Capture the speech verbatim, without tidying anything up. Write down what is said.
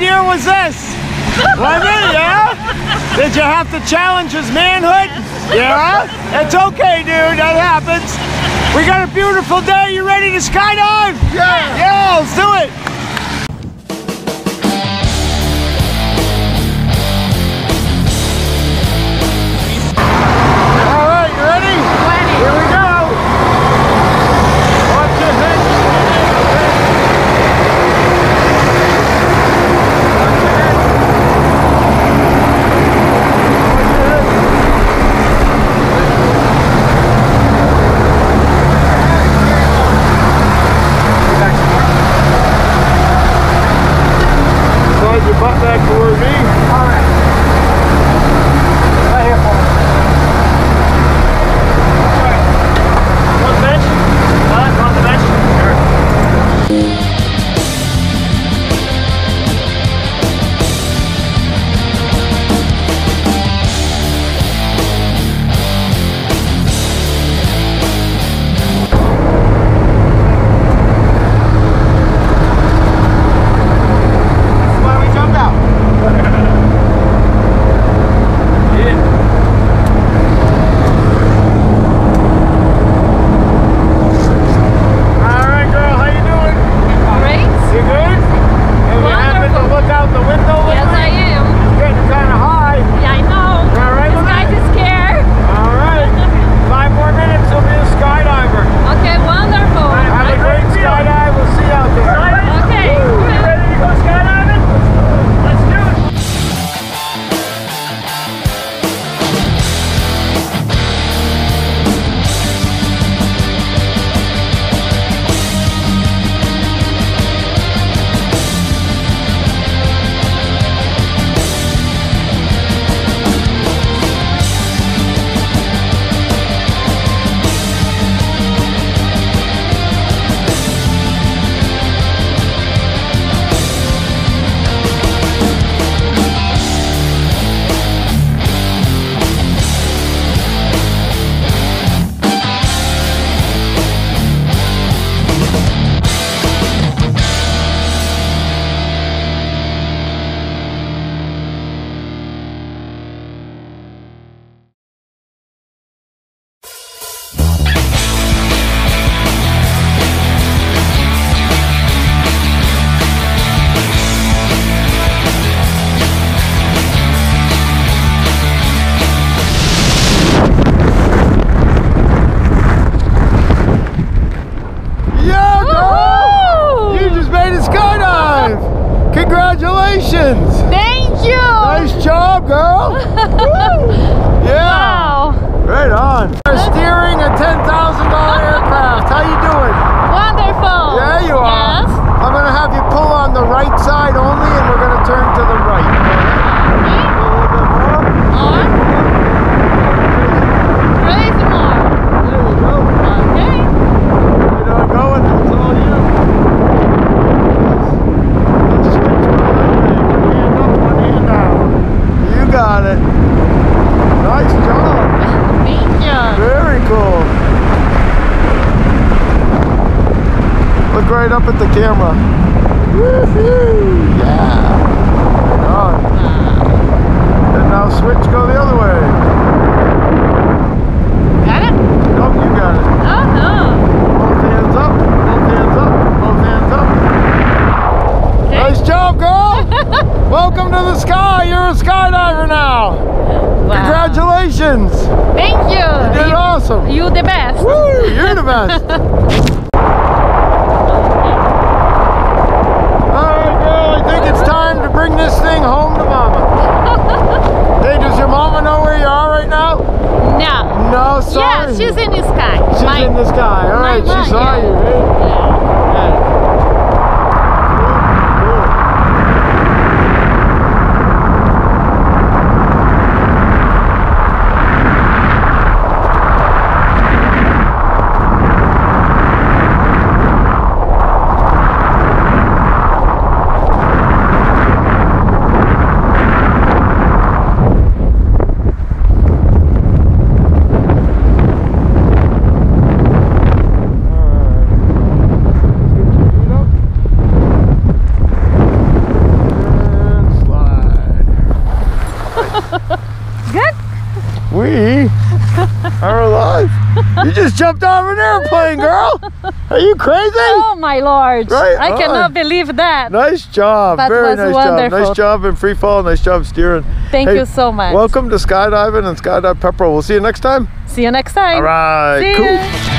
year was this? Was it, yeah? Did you have to challenge his manhood? Yeah? It's okay, dude, that happens. We got a beautiful day. You ready to skydive? Yeah! Yeah, let's do it! Alright, you ready? Ready. Here we go! Watch your head. Your butt back toward me. All right. Right here for me. All right. Want the bench? What? Want the bench? Sure. Congratulations! Thank you! Nice job, girl! Yeah! Wow! Right on! We're steering a ten thousand dollar aircraft. How you doing? Wonderful! Yeah, you are. Yes. I'm going to have you pull on the right side only, and we're going to turn to the right. Okay. A little bit more. More. Raise more. There we go. Okay. You're not going, it's all you. You got it. Nice job. Thank you. Very cool. Look right up at the camera. Woohoo! Yeah. Right on. And now switch, go the other way. Got it? Nope, you got it. Oh no. Both hands up, both hands up, both hands up. Okay. Nice job, girl. Welcome to the sky. You're a skydiver now. Wow. Congratulations. Thank you. You did you, awesome. You the best. Woo, you're the best. Alright, girl, I think it's time to bring this thing home to mama. Hey, does your mama know where you are right now? No. No, sorry. Yeah, she's in the sky. She's My, in the sky. Alright, my- she saw yeah. you, right? Yeah. Yeah. You just jumped out of an airplane, girl. Are you crazy? Oh my lord. Right I on. cannot believe that. Nice job. That Very was nice wonderful. job. Nice job in free fall. Nice job steering. Thank Hey, you so much. Welcome to skydiving and Skydive Pepperell. We'll see you next time. See you next time. All right. See Cool. ya.